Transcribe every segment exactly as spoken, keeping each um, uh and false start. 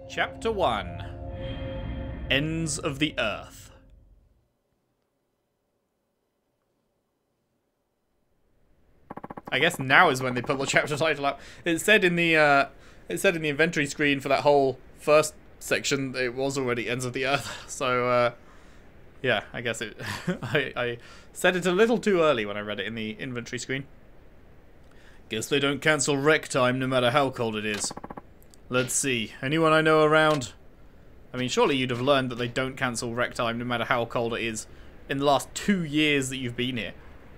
Chapter one. Ends of the Earth. I guess now is when they put the chapter title up. It said in the uh, it said in the inventory screen for that whole first section it was already Ends of the Earth. So uh, yeah, I guess it. I, I said it a little too early when I read it in the inventory screen. Guess they don't cancel rec time no matter how cold it is. Let's see. Anyone I know around? I mean, surely you'd have learned that they don't cancel rec time no matter how cold it is in the last two years that you've been here.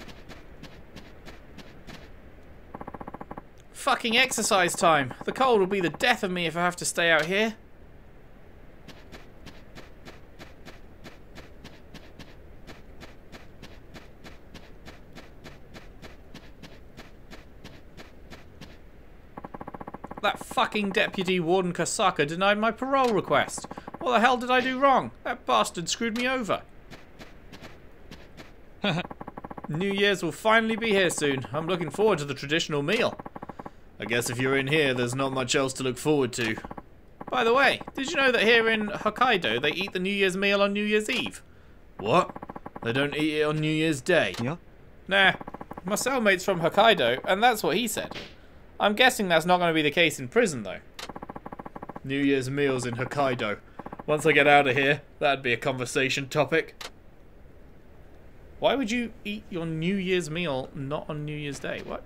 Fucking exercise time. The cold will be the death of me if I have to stay out here. That fucking Deputy Warden Kasaka denied my parole request. What the hell did I do wrong? That bastard screwed me over. New Year's will finally be here soon. I'm looking forward to the traditional meal. I guess if you're in here, there's not much else to look forward to. By the way, did you know that here in Hokkaido, they eat the New Year's meal on New Year's Eve? What? They don't eat it on New Year's Day? Yeah. Nah, my cellmate's from Hokkaido, and that's what he said. I'm guessing that's not going to be the case in prison, though. New Year's meals in Hokkaido. Once I get out of here, that'd be a conversation topic. Why would you eat your New Year's meal not on New Year's Day? What?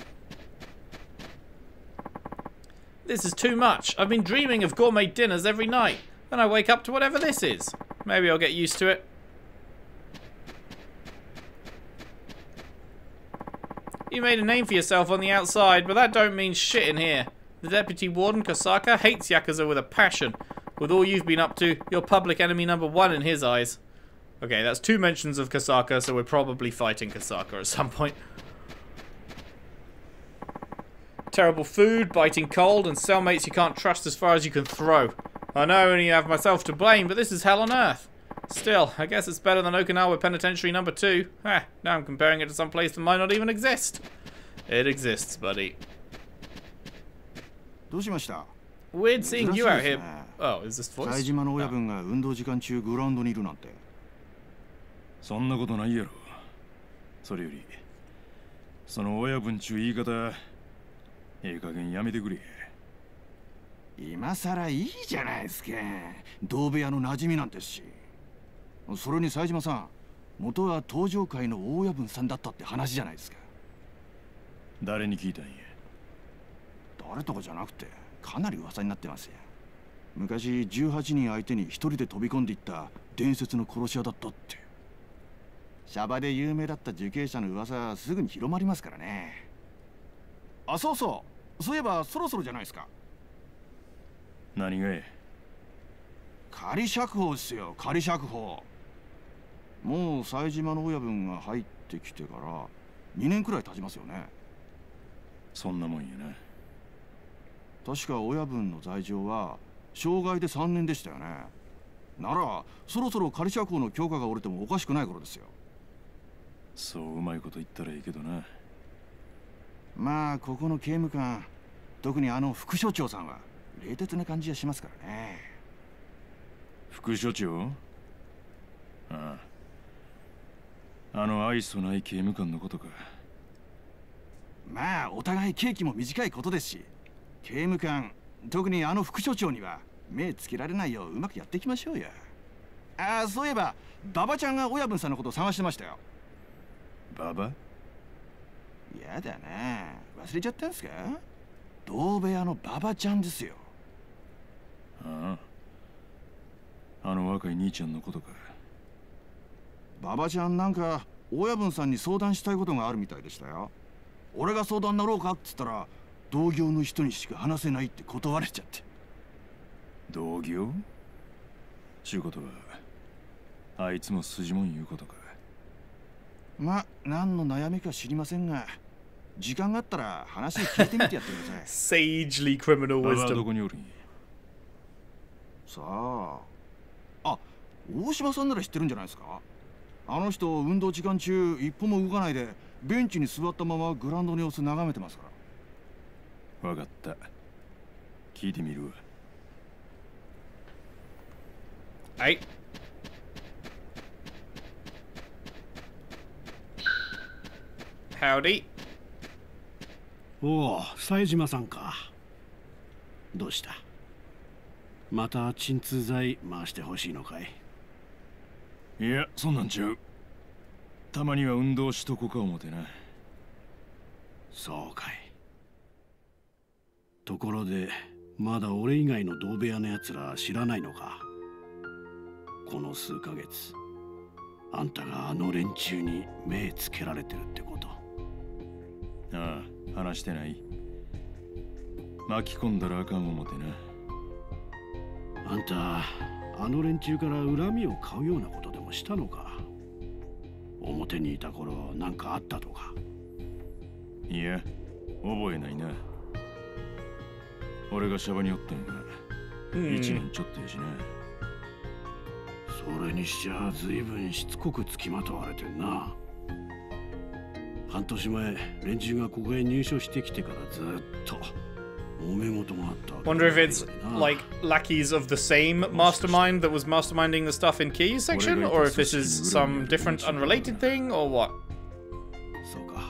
This is too much. I've been dreaming of gourmet dinners every night, and I wake up to whatever this is. Maybe I'll get used to it. You made a name for yourself on the outside, but that don't mean shit in here. The Deputy Warden, Kasaka, hates Yakuza with a passion. With all you've been up to, you're public enemy number one in his eyes. Okay, that's two mentions of Kasaka, so we're probably fighting Kasaka at some point. Terrible food, biting cold, and cellmates you can't trust as far as you can throw. I know I only have myself to blame, but this is hell on earth. Still, I guess it's better than Okinawa Penitentiary number two. Ah, now I'm comparing it to some place that might not even exist. It exists, buddy. Weird seeing you out here. Oh, is this voice? Oh. いい加減やめてくれ。今さらいいじゃないですか。同部屋の馴染みなんですし。それに冴島さん、元は東上会の大親分さんだったって話じゃないですか。誰に聞いたんや。誰とかじゃなくて、かなり噂になってますよ。昔じゅうはちにん相手に一人で飛び込んでいった伝説の殺し屋だったって。シャバで有名だった受刑者の噂はすぐに広まりますからね。あ、そうそう。そういえばそろそろじゃないですか。何がえ仮釈放ですよ、仮釈放。もう冴島の親分が入ってきてからにねんくらい経ちますよね。そんなもんやな。確か親分の罪状は傷害でさんねんでしたよね。ならそろそろ仮釈放の許可が下りてもおかしくない頃ですよ。そううまいこと言ったらいいけどな。まあここの刑務官、特にあの副所長さんは冷徹な感じがしますからね。副所長？ああ、あの愛想ない刑務官のことか。まあお互い刑期も短いことですし、刑務官、特にあの副所長には目つけられないよううまくやっていきましょうよ。ああ、そういえば馬場ちゃんが親分さんのことを探してましたよ。馬場？やだな、忘れちゃったんすか？同部屋の馬場ちゃんですよ。ああ、あの若い兄ちゃんのことか。馬場ちゃんなんか親分さんに相談したいことがあるみたいでしたよ。俺が相談乗ろうかっつったら同業の人にしか話せないって断られちゃって。同業？ちゅうことはあいつも筋もん言うことか。まあ何の悩みか知りませんが、時間があったら話聞いてみてやってください。 Sagely criminal wisdom。 どこにおるんや。さあ、あ、大島さんなら知ってるんじゃないですか。あの人運動時間中一歩も動かないでベンチに座ったままグラウンドの様子眺めてますから。わかった。聞いてみるわ。 Hey. Howdy. おお、冴島さんか。どうした？また鎮痛剤回してほしいのかい？ いや、そんなんちゃう。たまには運動しとこか思てな。 そうかい。ところで、まだ俺以外の同部屋のやつら知らないのか？この数ヶ月、あんたがあの連中に目つけられてるってこと。 ああ、話してない。巻き込んだらあかん思てな。 あんた、あの連中から恨みを買うようなことでもしたのか？表にいた頃なんかあったとか？ いや、覚えないな。俺がシャバにおったんが一年ちょっとやしな。 それにしちゃ随分しつこくつきまとわれてんな。半年前、連中がここへ入所してきてからずっと揉め事があったわけ。 Wonder if it's like lackeys of the same mastermind that was masterminding the stuff in Key's section, or if this is some different unrelated thing, or what? そうか。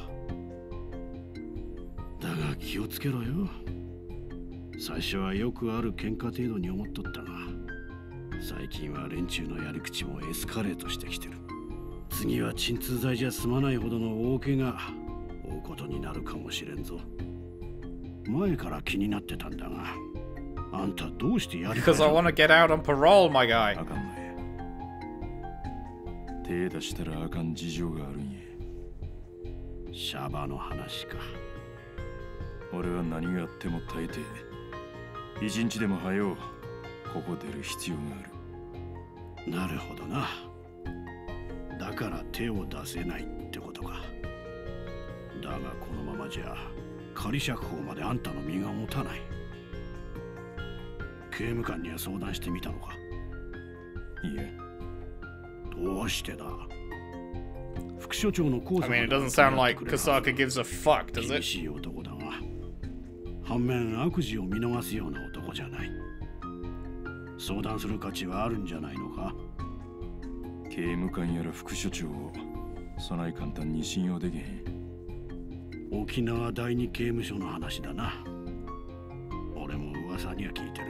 だが気をつけろよ。最初はよくある喧嘩程度に思っとったが、最近は連中のやり口もエスカレートしてきてる。次は鎮痛剤じゃ済まないほどの大怪我負うことになるかもしれんぞ。前から気になってたんだが、あんたどうしてやり Because I want to get out on parole, my guy. あかんね。手出したらあかん事情があるんや。 シャバの話か。 俺は何があっても耐えて、一日でも早うここ出る必要がある。 なるほどな。だから手を出せないってことか。だがこのままじゃ仮釈放まであんたの身が持たない。刑務官には相談してみたのか？ いや。 どうしてだ？副所長の講座 I mean, it doesn't sound like Kasaka gives a fuck, does 厳 it? しい男だが、反面悪事を見逃すような男じゃない。相談する価値はあるんじゃないのか？ 刑務官やら副所長をそない簡単に信用できへん。 沖縄第二刑務所の話だな。俺も噂には聞いてる。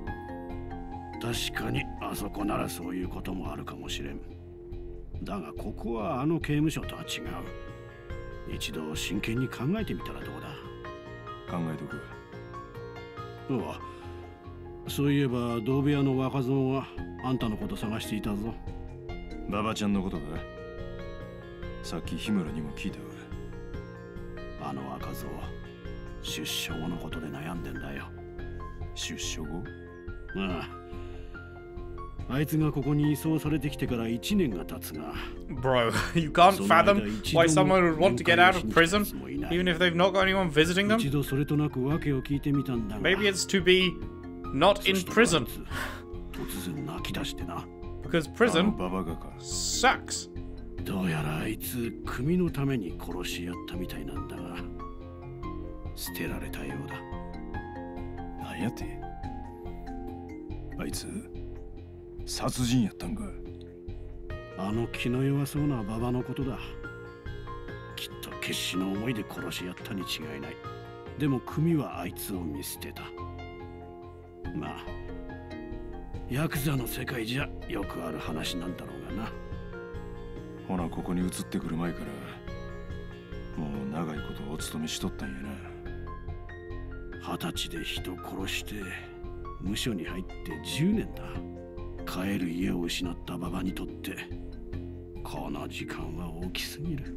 確かにあそこならそういうこともあるかもしれん。だがここはあの刑務所とは違う。一度真剣に考えてみたらどうだ？ 考えとく。 うわ、そういえば同部屋の若造はあんたのこと探していたぞ。 馬場ちゃんのことか？さっき日村にも聞いたわ。 あの若造、出所後のことで悩んでんだよ。 出所後？ ああ。あいつがここに移送されてきてからいちねんが経つが。 Bro, you can't fathom why someone would want to get out of prison, even if they've not got anyone visiting them. 一度それとなく訳を聞いてみたんだが。 Maybe it's to be not in prison. 突然泣き出してな。 Because prison ババガか。 sucks. どうやらあいつ組のために殺し合ったみたいなんだが、捨てられたようだ。 なんやって？あいつ殺人やったんか？ あの気の弱そうな馬場のことだ。きっと決死の思いで殺し合ったに違いない。でも組はあいつを見捨てた。まあヤクザの世界じゃよくある話なんだろうがな。 ほなここに移ってくる前からもう長いことお勤めしとったんやな。 二十歳で人殺して無所に入ってじゅうねんだ。帰る家を失った馬場にとってこの時間は大きすぎる。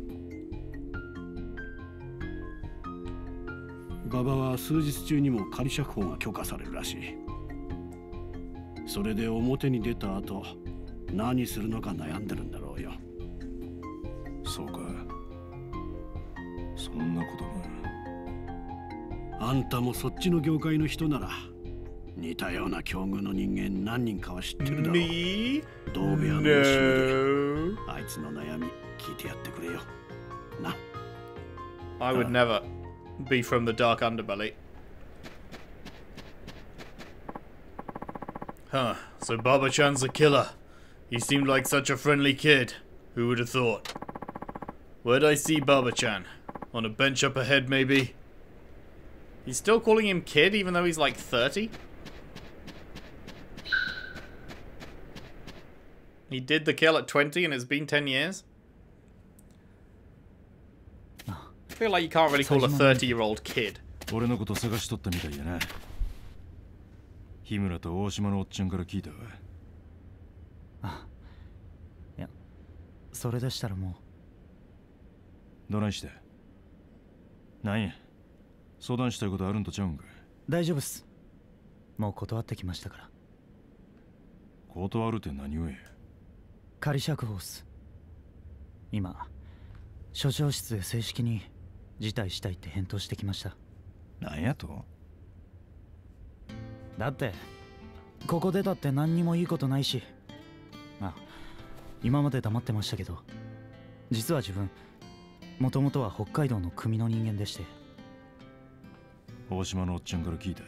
馬場は数日中にも仮釈放が許可されるらしい。それで表に出た後何するのか悩んでるんだろうよ。 そうか。そんなことが。あんたもそっちの業界の人なら似たような境遇の人間何人かは知ってるだろう。 Me? 同部屋の吉見であいつの悩み聞いてやってくれよな。 I would never be from the dark underbelly. Huh, so Baba-chan's a killer. He seemed like such a friendly kid. Who would have thought? Where'd I see Baba-chan? On a bench up ahead, maybe? He's still calling him kid, even though he's like thirty? He did the kill at twenty and it's been ten years? I feel like you can't really call a thirty-year-old kid. 俺のこと探しとったみたいやな。日村と大島のおっちゃんから聞いたわ。 あ、いや、それでしたらもう。どないして？なんや、相談したいことあるんとちゃうんか？ 大丈夫っす。もう断ってきましたから。 断るって何をや？ 仮釈放っす。今、署長室で正式に辞退したいって返答してきました。 なんやと？ だってここ出たって何にもいいことないし、まあ今まで黙ってましたけど、実は自分もともとは北海道の組の人間でして。 大島のおっちゃんから聞いた。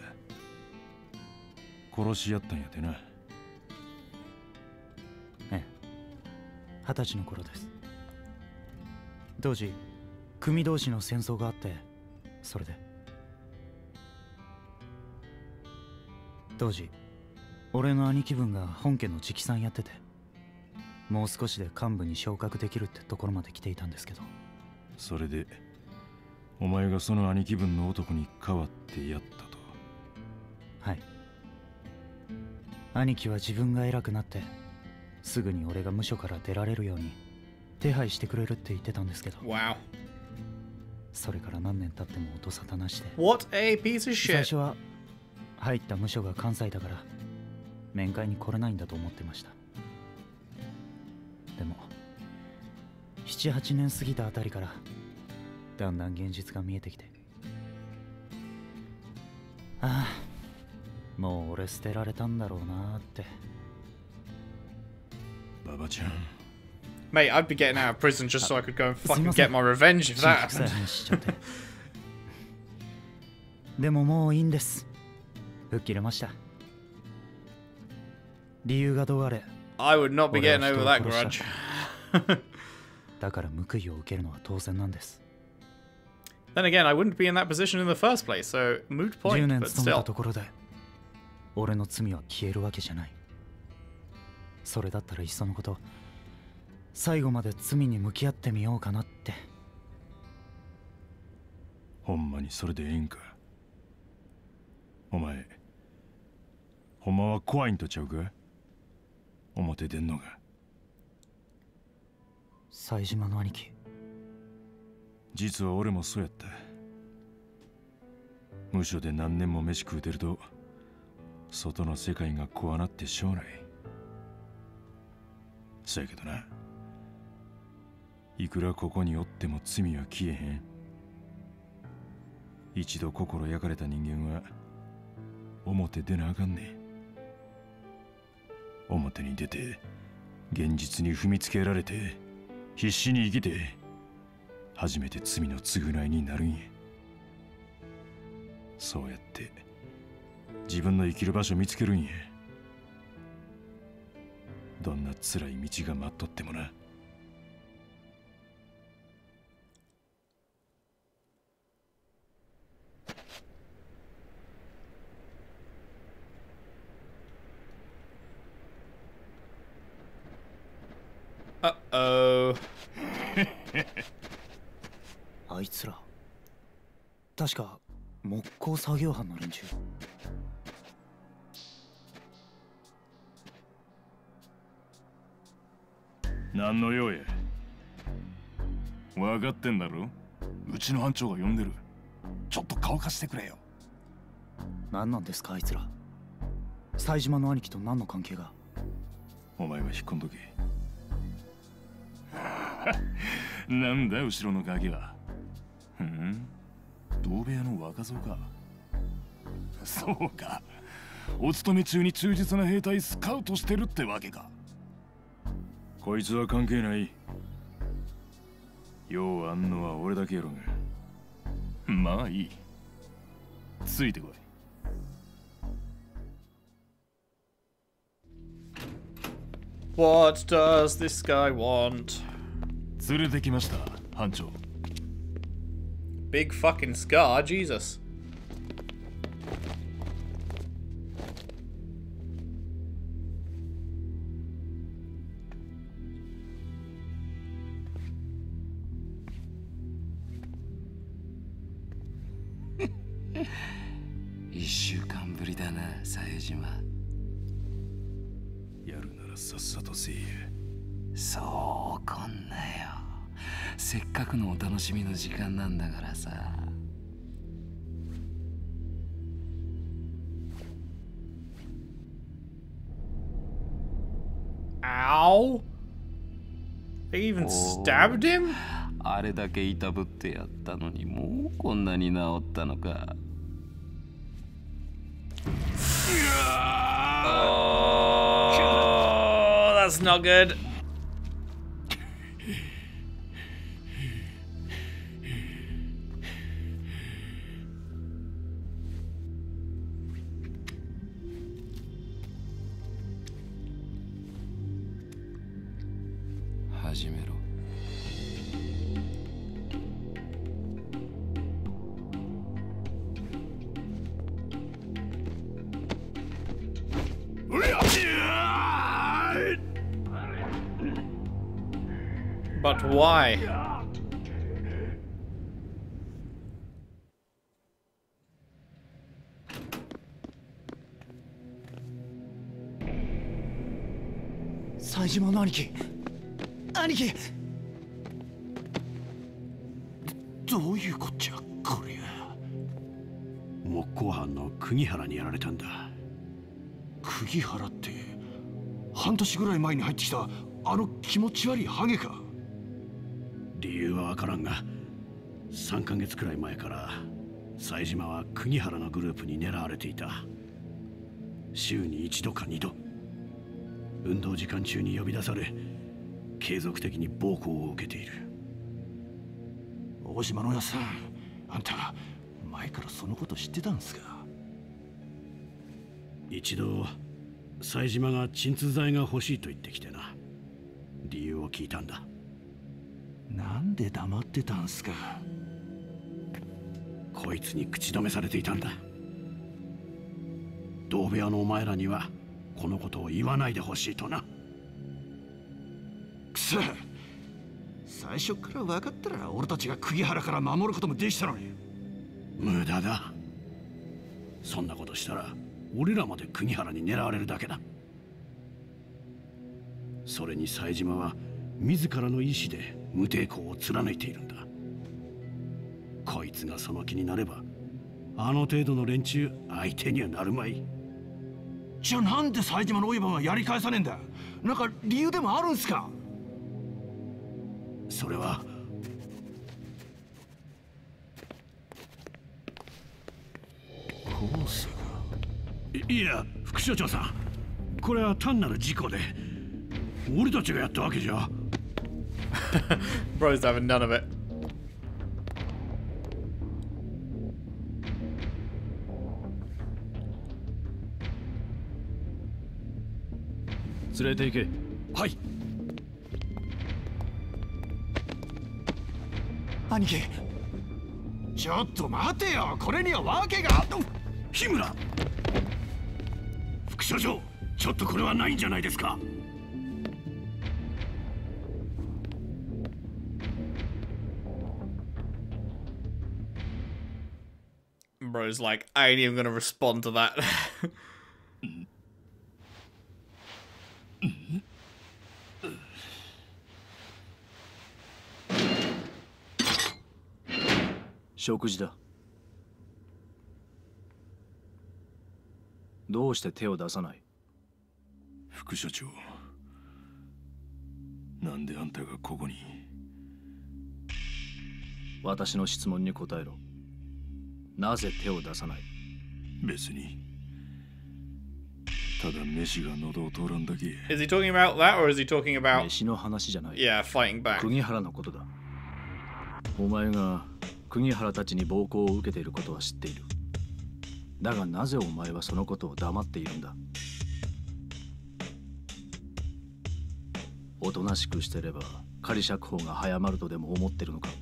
殺し合ったんやてな。 ええ、二十歳の頃です。当時組同士の戦争があって、それで当時俺の兄貴分が本家の直参やってて、もう少しで幹部に昇格できるってところまで来ていたんですけど。 それでお前がその兄貴分の男に代わってやったと？ はい。兄貴は自分が偉くなってすぐに俺が無所から出られるように手配してくれるって言ってたんですけど。 Wow. それから何年経っても音沙汰なしで。 What a piece of shit. 最初は入った無所が関西だから面会に来れないんだと思ってました。でもななはちねん過ぎたあたりからだんだん現実が見えてきて、ああ、もう俺捨てられたんだろうなーって。 ババちゃん。 Mate, I'd be getting out of prison just so I could go and fucking get my revenge if that happened. でももういいんです。吹っ切れました。理由がどうあれ I would not be getting over that grudge. だから報いを受けるのは当然なんです。 Then again, I wouldn't be in that position in the first place, so moot point, じゅうねん but 勤め still. たところで俺の罪は消えるわけじゃない。それだったらいっそのこと最後まで罪に向き合ってみようかなって。 ほんまにそれでええんか？お前ほんまは怖いんとちゃうか？表出んのが。 冴島の兄貴。 実は俺もそうやった。無所で何年も飯食うてると外の世界が怖なってしょうない。そやけどな、いくらここにおっても罪は消えへん。一度心焼かれた人間は表出なあかんねん。表に出て現実に踏みつけられて必死に生きて初めて罪の償いになるんや。そうやって自分の生きる場所見つけるんや。どんな辛い道が待っとってもな。 Uh-oh. あいつら確か木工作業班の連中。 何の用や？分かってんだろ？うちの班長が呼んでる。ちょっと顔貸してくれよ。 何なんですかあいつら。冴島の兄貴と何の関係が？ お前は引っ込んどけ。なんだ後ろのガキは。ふん、同部屋の若造か。そうか、お勤め中に忠実な兵隊スカウトしてるってわけか。こいつは関係ない。ようあんのは俺だけやろが。まあいい、ついてこい。 What does this guy want? 連れてきました、班長。 Big fucking scar, Jesus. One週間ぶりだな、冴島。 やるならさっさとせえ。 そう怒んなよ。せっかくのお楽しみの時間なんだからさ。 Ow! They even stabbed him? あれだけいたぶってやったのに、もうこんなに治ったのか。 Oh, that's not good. But why? Saejimaの兄貴、兄貴。 どういうこっちゃ、こりゃ。 木工班の釘原にやられたんだ。 釘原って、半年ぐらい前に入ってきたあの気持ち悪いハゲか。 理由はわからんが、さんかげつくらい前から冴島は釘原のグループに狙われていた。週に一度か二度、運動時間中に呼び出され、継続的に暴行を受けている。 大島のやさん、あんた前からそのこと知ってたんすか？ 一度冴島が鎮痛剤が欲しいと言ってきてな。理由を聞いたんだ。 なんで黙ってたんすか？ こいつに口止めされていたんだ。同部屋のお前らにはこのことを言わないでほしいとな。 くそ、最初から分かったら俺たちが釘原から守ることもできたのに。 無駄だ。そんなことしたら俺らまで釘原に狙われるだけだ。それに冴島は自らの意志で無抵抗を貫いているんだ。こいつがその気になれば、あの程度の連中相手にはなるまい。 じゃあなんで冴島のオイバンはやり返さねえんだ？なんか理由でもあるんすか？ それはコースが。 いいや、副所長さん、これは単なる事故で、俺たちがやったわけじゃ。 Bro's having none of it. 連れて行け。 はい。 兄貴。 ちょっと待てよ、これには訳があっと。 日村副所長、ちょっとこれはないんじゃないですか。 Bro's like, I ain't even gonna respond to that. 食事だ。どうして手を出さない？ 副所長、なんであんたがここに？ 私の質問に答えろ。なぜ手を出さない？ 別に。ただ飯が喉を通らんだけ。 Is he talking about that or is he talking about 飯の話じゃない。 yeah, fighting back? 釘原のことだ。お前が釘原たちに暴行を受けていることは知っている。だがなぜお前はそのことを黙っているんだ？ おとなしくしてれば仮釈放が早まるとでも思ってるのか。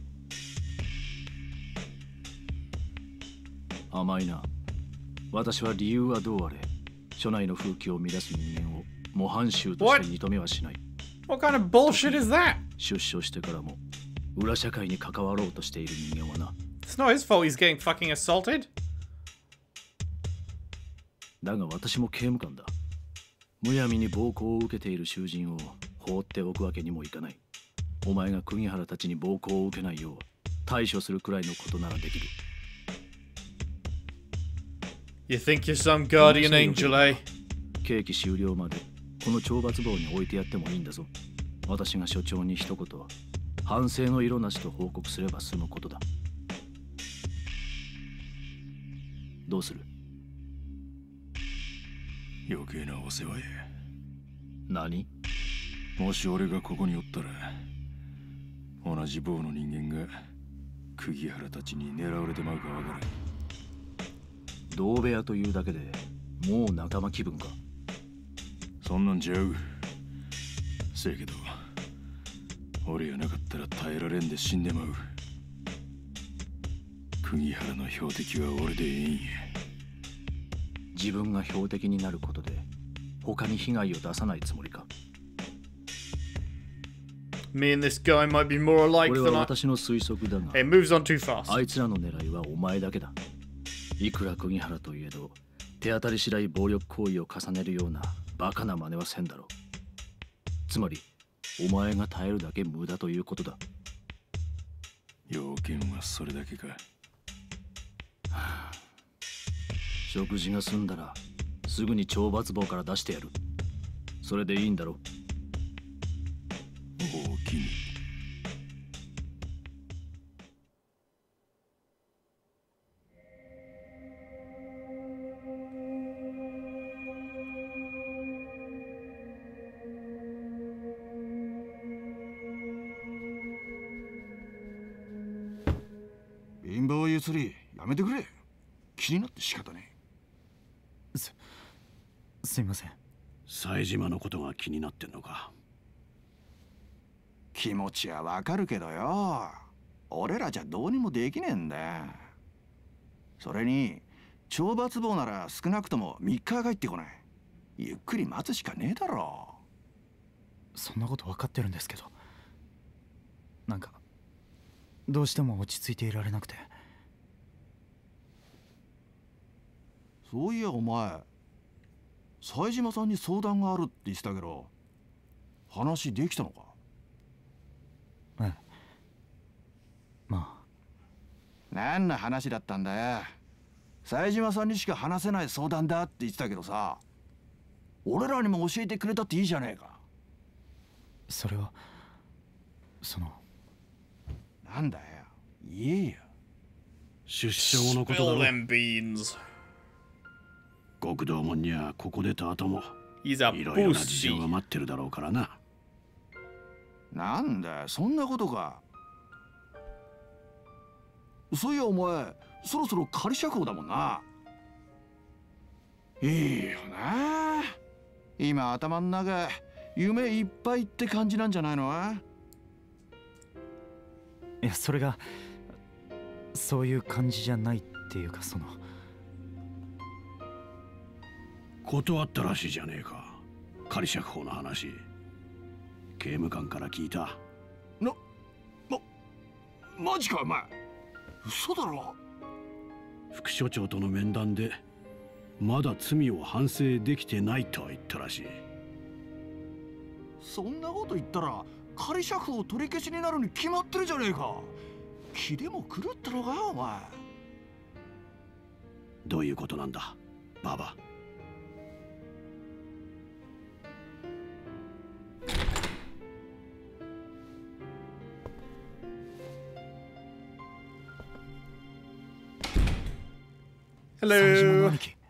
甘いな。私は理由はどうあれ署内の風紀を乱す人間を模範囚として認めはしない。 What kind of bullshit is that? 出所してからも裏社会に関わろうとしている人間はな。 It's not his fault he's getting fucking assaulted. だが私も刑務官だ。むやみに暴行を受けている囚人を放っておくわけにもいかない。お前が釘原たちに暴行を受けないよう対処するくらいのことならできる。 You think you're some guardian angel, eh? 刑期終了までこの懲罰房に置いてやってもいいんだぞ。私が所長に一言反省の色なしと報告すれば済むことだ。どうする？ 余計なお世話や。 何？ もし俺がここにおったら同じ坊の人間が釘原たちに狙われてまうかわからん。 同部屋というだけでもう仲間気分か。 そんなんちゃう。せやけど俺やなかったら耐えられんで死んでまう。釘原の標的は俺でええんや。 自分が標的になることで他に被害を出さないつもりか。 Me and this guy might be more alike これ than は I... 私の推測だが It moves on too fast. あいつらの狙いはお前だけだ。いくら釘原といえど手当たり次第暴力行為を重ねるようなバカな真似はせんだろう。つまりお前が耐えるだけ無駄ということだ。 要件はそれだけか。 食事が済んだらすぐに懲罰房から出してやる。それでいいんだろう。 大きに。 貧乏ゆすりやめてくれ。気になって仕方ねえ。 すすいません。 冴島のことが気になってんのか。 気持ちはわかるけどよ、俺らじゃどうにもできねえんだよ。それに懲罰房なら少なくともみっか帰ってこない。ゆっくり待つしかねえだろ。 そんなこと分かってるんですけど、なんかどうしても落ち着いていられなくて。 そういやお前冴島さんに相談があるって言ってたけど話できたのか。 ええ、まあ。 何の話だったんだよ。冴島さんにしか話せない相談だって言ってたけどさ、俺らにも教えてくれたっていいじゃねえか。 それはそのなんだよ言えよ。 出所後のことだ Spill ろ。 them beans. 極道門にはここ出た後も He's a いろいろな事情が pussy. 待ってるだろうからな。 なんだよそんなことか。そういやお前そろそろ仮釈放だもんな。いいよな。今頭の中夢いっぱいって感じなんじゃないの。 いや、それがそういう感じじゃないっていうか、その断ったらしいじゃねえか、仮釈放の話。刑務官から聞いた。 な、ま、マジかお前。嘘だろ。 副所長との面談でまだ罪を反省できてないとは言ったらしい。 そんなこと言ったら仮釈放取り消しになるに決まってるじゃねえか。気でも狂ったのかお前。 どういうことなんだババ。 冴島の Hello. 兄貴。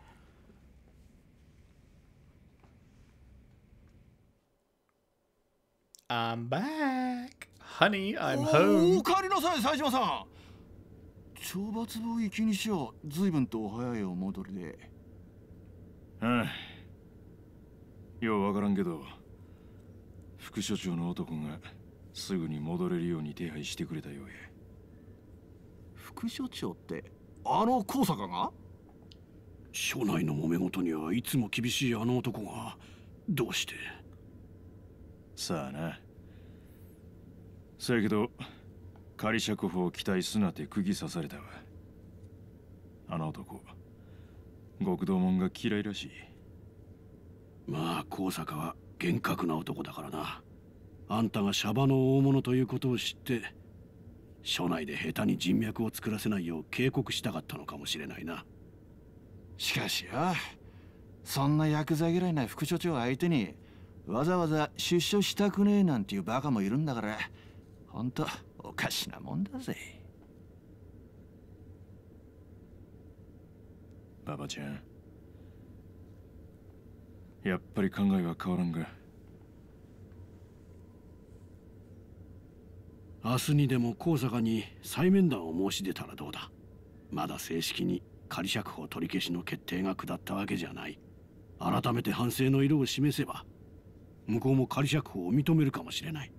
I'm back. Honey, I'm お home. 帰りなさい冴島さん。懲罰房行きにしよう。随分と早いお戻りで。 ああ、ようわからんけど副所長の男がすぐに戻れるように手配してくれたようや。 副所長ってあの高坂が？署内の揉め事にはいつも厳しいあの男がどうして？ さあな。そやけど仮釈放を期待すなって釘刺されたわ。あの男極道門が嫌いらしい。 まあ高坂は厳格な男だからな。あんたがシャバの大物ということを知って署内で下手に人脈を作らせないよう警告したかったのかもしれないな。 しかしよ、そんな薬剤嫌いな副所長相手にわざわざ出所したくねえなんていうバカもいるんだから、ほんとおかしなもんだぜ。馬場ちゃん、やっぱり考えは変わらんが。 明日にでも高坂に再面談を申し出たらどうだ。まだ正式に仮釈放取り消しの決定が下ったわけじゃない。改めて反省の色を示せば向こうも仮釈放を認めるかもしれない。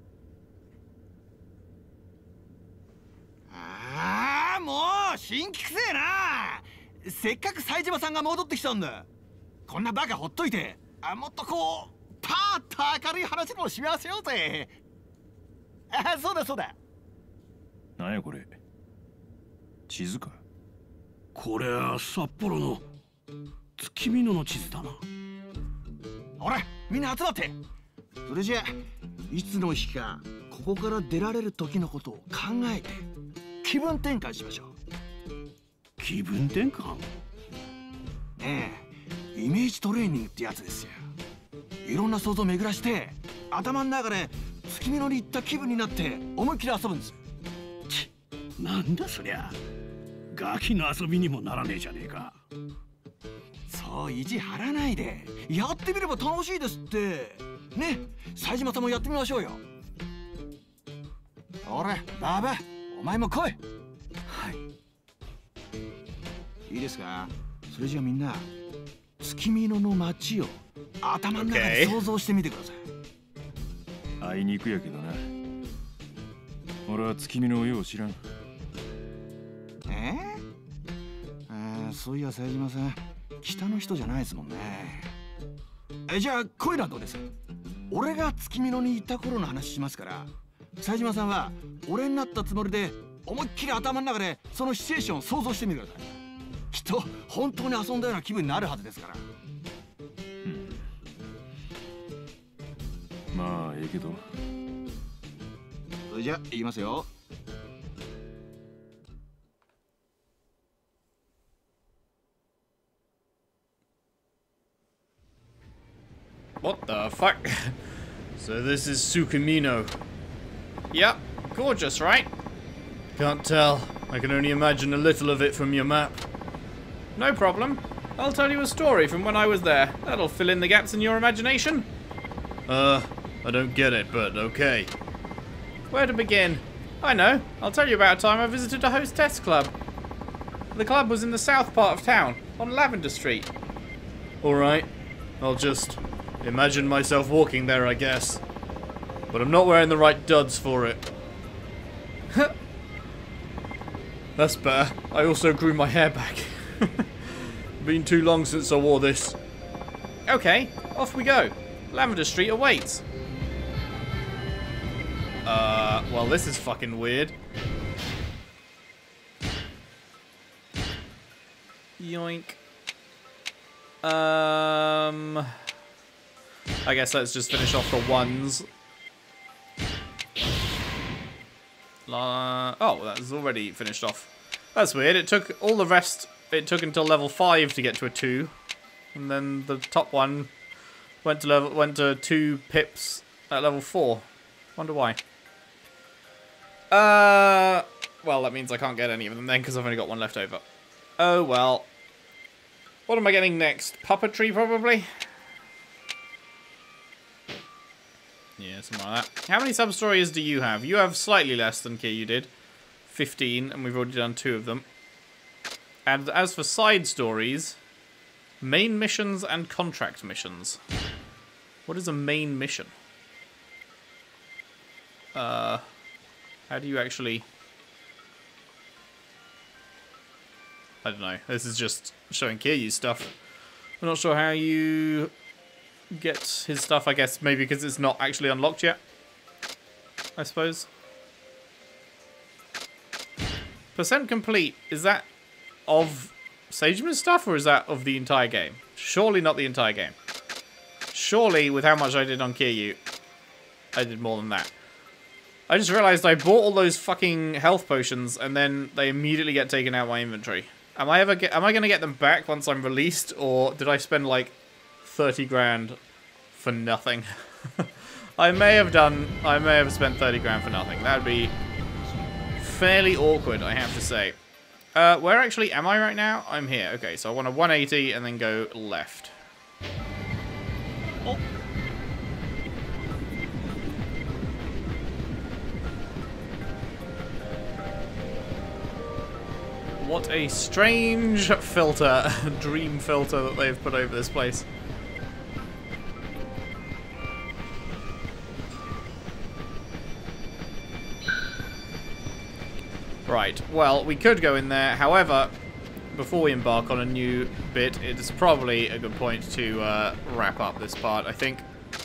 ああ、もう辛気くせえな。せっかく冴島さんが戻ってきたんだ。こんなバカほっといて、あもっとこうパーッと明るい話でもしませようぜ。あ、そうだそうだ。なんやこれ、地図か。 これは札幌の月見野の地図だな。 ほらみんな集まって。それじゃいつの日かここから出られる時のことを考えて気分転換しましょう。 気分転換？ ええ、イメージトレーニングってやつですよ。いろんな想像を巡らして頭の中で月見野に行った気分になって思いっきり遊ぶんです。 ちなんだそりゃ、ガキの遊びにもならねえじゃねえか。 そう意地張らないでやってみれば楽しいですってね。冴島さんもやってみましょうよ。ほらババ、お前も来い。はい、いいですか。それじゃあみんな月見野の街を頭の中で想像してみてください。あいにくやけどな、俺は月見野をよう知らん。えー、あそういや冴島さん北の人じゃないですもんね。えじゃあこういうのはどうです？俺が月見野に行った頃の話しますから、冴島さんは俺になったつもりで思いっきり頭の中でそのシチュエーションを想像してみてください。きっと本当に遊んだような気分になるはずですから。うん、まあええけど。それじゃ言いますよ。 What the fuck? So this is Tsukimino. Yep, gorgeous, right? Can't tell. I can only imagine a little of it from your map. No problem. I'll tell you a story from when I was there. That'll fill in the gaps in your imagination. Uh, I don't get it, but okay. Where to begin? I know. I'll tell you about a time I visited a hostess club. The club was in the south part of town, on Lavender Street. Alright, I'll just imagine myself walking there, I guess. But I'm not wearing the right duds for it. That's better. I also grew my hair back. Been too long since I wore this. Okay, off we go. Lavender Street awaits. Uh, well, this is fucking weird. Yoink. Um... I guess let's just finish off the ones. La oh, that's already finished off. That's weird. It took all the rest... It took until level five to get to a two. And then the top one went to level went to two pips at level four. Wonder why. Uh, well, that means I can't get any of them then because I've only got one left over. Oh, well. What am I getting next? Puppetry, probably? Yeah, something like that. How many sub-stories do you have? You have slightly less than Kiryu did. fifteen, and we've already done two of them. And as for side stories, main missions and contract missions. What is a main mission? Uh, how do you actually... I don't know. This is just showing Kiryu stuff. I'm not sure how you get his stuff, I guess. Maybe because it's not actually unlocked yet. I suppose. Percent complete. Is that of Sagema's stuff or is that of the entire game? Surely not the entire game. Surely, with how much I did on Kiryu, I did more than that. I just realized I bought all those fucking health potions and then they immediately get taken out of my inventory. Am I ever get, am I going to get them back once I'm released, or did I spend like thirty grand for nothing? I may have done, I may have spent thirty grand for nothing. That would be fairly awkward, I have to say. Uh, where actually am I right now? I'm here. Okay, so I want a one eighty and then go left. Oh. What a strange filter, dream filter that they've put over this place. Right, well, we could go in there. However, before we embark on a new bit, it is probably a good point to uh, wrap up this part, I think.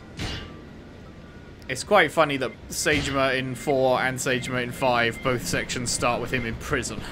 It's quite funny that Sagema in four and Sagema in five, both sections start with him in prison.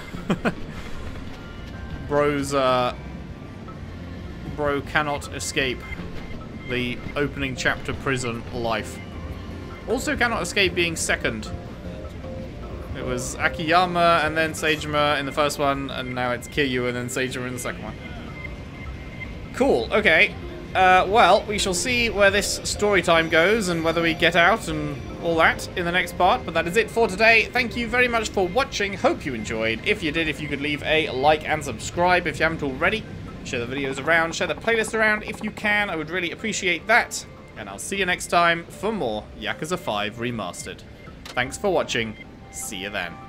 Bro's, uh... Bro cannot escape the opening chapter prison life. Also cannot escape being second. It was Akiyama and then Sagema in the first one, and now it's Kiryu and then Sagema in the second one. Cool, okay. Uh, well, we shall see where this story time goes and whether we get out and all that in the next part. But that is it for today. Thank you very much for watching. Hope you enjoyed. If you did, if you could leave a like and subscribe if you haven't already. Share the videos around, share the playlist around if you can. I would really appreciate that. And I'll see you next time for more Yakuza five Remastered. Thanks for watching. See you then.